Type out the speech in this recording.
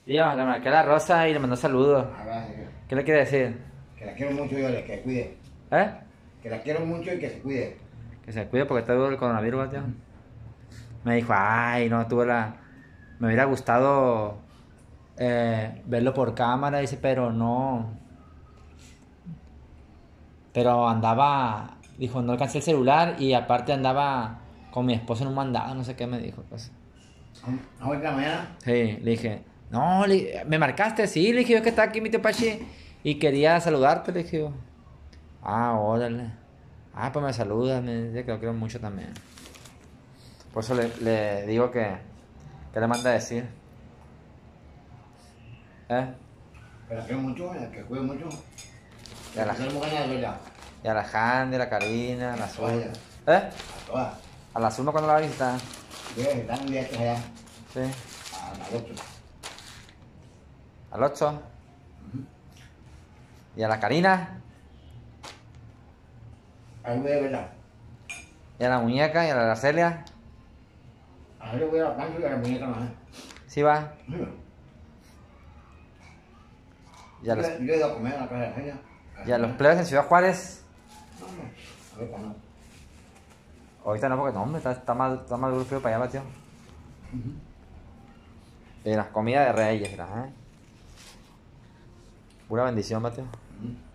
Dios, le marqué a la Rosa y le mandó saludos. A ver, ¿Qué le quiere decir? que la quiero mucho, yo que se cuide. ¿Eh? Que la quiero mucho y que se cuide. Que se cuide porque está duro el coronavirus, tío. Me dijo, ay, no, tuve la... Me hubiera gustado verlo por cámara, dice, pero no. Pero andaba, dijo, no alcancé el celular y aparte andaba con mi esposo en un mandado, no sé qué me dijo. Pues. ¿Ahora de la mañana? Sí, le dije, no, ¿me marcaste? Sí, le dije, es que está aquí mi tío Pachi y quería saludarte, le dije yo. Ah, órale. Ah, pues me saluda, me dice que lo quiero mucho también. Por eso le digo que le manda a decir. ¿Eh? Que la quiero mucho, que cuide mucho. Y a la, Tenemos ganas de verla. y a la Handy, a la Karina, a la Azul. Vaya. ¿Eh? A todas. A la Azul cuando la va a visitar. Bien, están un día allá. Sí. A las 8. Al 8. Y a la Karina. Ahí voy a verla. Y a la muñeca y a la Arcelia. Ahí le voy a la panza y a la muñeca más. Sí va. Y a los, Yo he ido a comer a la casa de ella. y a los plebes en Ciudad Juárez. No, no. A ver, para no. Ahorita no, porque no, hombre, está más duro el frío para allá, tío. Y las comidas de reyes, ¿eh? Pura bendición, Mateo.